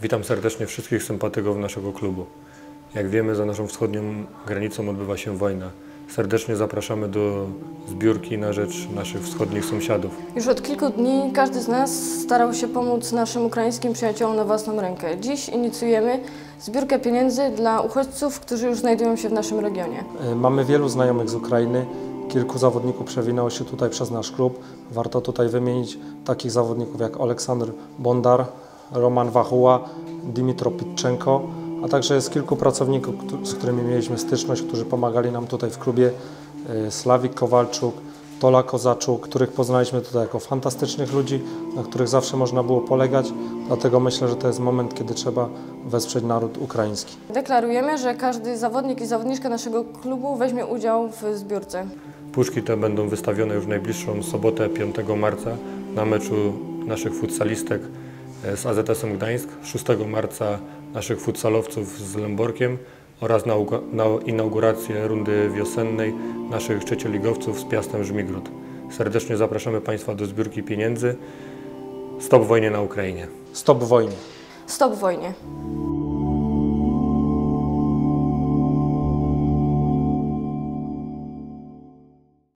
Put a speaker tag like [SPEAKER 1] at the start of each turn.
[SPEAKER 1] Witam serdecznie wszystkich sympatyków naszego klubu. Jak wiemy, za naszą wschodnią granicą odbywa się wojna. Serdecznie zapraszamy do zbiórki na rzecz naszych wschodnich sąsiadów.
[SPEAKER 2] Już od kilku dni każdy z nas starał się pomóc naszym ukraińskim przyjaciołom na własną rękę. Dziś inicjujemy zbiórkę pieniędzy dla uchodźców, którzy już znajdują się w naszym regionie.
[SPEAKER 3] Mamy wielu znajomych z Ukrainy. Kilku zawodników przewinęło się tutaj przez nasz klub. Warto tutaj wymienić takich zawodników jak Oleksandr Bondar, Roman Wachuła, Dimitro Pitczenko, a także jest kilku pracowników, z którymi mieliśmy styczność, którzy pomagali nam tutaj w klubie. Slawik Kowalczuk, Tola Kozaczuk, których poznaliśmy tutaj jako fantastycznych ludzi, na których zawsze można było polegać. Dlatego myślę, że to jest moment, kiedy trzeba wesprzeć naród ukraiński.
[SPEAKER 2] Deklarujemy, że każdy zawodnik i zawodniczka naszego klubu weźmie udział w zbiórce.
[SPEAKER 1] Puszki te będą wystawione już w najbliższą sobotę, 5 marca, na meczu naszych futsalistek z AZS-em Gdańsk, 6 marca naszych futsalowców z Lęborkiem oraz na inaugurację rundy wiosennej naszych trzecioligowców z Piastem Żmigród. Serdecznie zapraszamy Państwa do zbiórki pieniędzy. Stop wojnie na Ukrainie.
[SPEAKER 3] Stop wojnie.
[SPEAKER 2] Stop wojnie.